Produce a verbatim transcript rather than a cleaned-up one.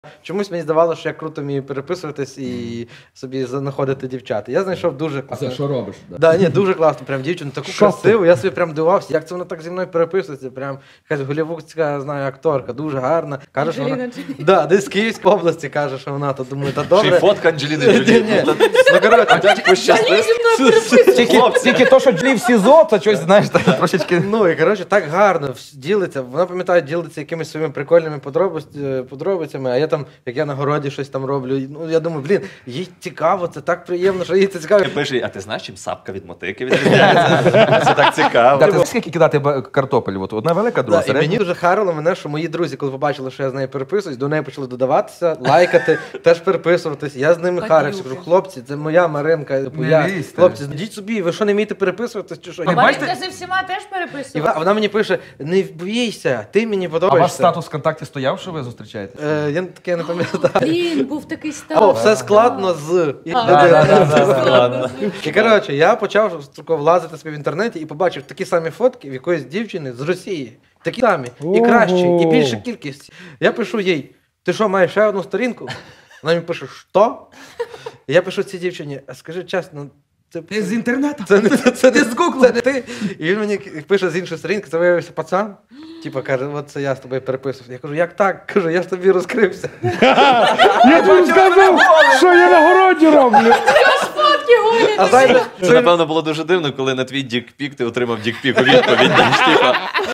Чомусь мені здавалося, що я круто вмію переписуватись і собі знаходити дівчат. Я знайшов дуже А класно. це що робиш? Да, да ні, дуже класно, прям дівчину, таку Що красиву, я собі прям дивувався, як це вона так зі мною переписується, прям якась голівудська, знаю, акторка, дуже гарна. Каже, що вона... Да, десь з Київської області каже, що вона, то думаю, та добре. Чи фотка Анджеліни Ні, Джолі. ні. Ну, коротше, Дядько пощастив. Тільки, тільки то, що Джлі в СІЗО, це щось, знаєш, так, трошечки... Ну, і, коротше, так гарно вс- ділиться. Вона, пам'ятаю, ділиться якимись своїми прикольними подробиць- подробицями, а я там, як я на городі щось там роблю. і, Ну, я думаю, блін, їй цікаво, це так приємно, що їй це цікаво. Пише, а ти знаєш, чим сапка від мотики відрізняється? Це так цікаво. Да, ти скільки кидати ба- картопель? От одна велика, друга Да, і середня. мені дуже харило мене, що мої друзі, коли побачили, що я з нею переписуюсь, до неї почали додаватися, лайкати, теж переписуватись. Я з ними харився. Кажу, хлопці, це моя Маринка. типу, Не я. лізьте. Хлопці, йдіть собі, ви що не вмієте переписуватись чи що? Ви І бачите? Маринка зі всіма теж І переписувала. вона, вона мені пише, не бійся, ти мені А подобаєшся. ваш статус ВКонтакті стояв, що ви зустрічаєтесь? Е, я таке не пам'ятаю. Блін, був такий статус. О, все складно з. І- А, да, да, да, да, да. Ладно. І коротше, я почав тако влазити собі в інтернеті і побачив такі самі фотки в якоїсь дівчини з Росії. Такі самі, і кращі, і більша кількість. Я пишу їй: ти що, маєш ще одну сторінку? Вона мені пише, що? І я пишу цій дівчині, а скажи чесно, це, Ти з інтернету? це, не, це, це, не, це не ти. І він мені пише з іншої сторінки, це виявився пацан. Типа каже, от це я з тобою переписувався. Я кажу, як так? Кажу, я ж тобі розкрився. Я тобі сказав, що я на городі роблю. Фотки голі. А знаєте, Це, напевно, було дуже дивно, коли на твій дікпік ти отримав дікпік у відповідь. Знаєш, типа,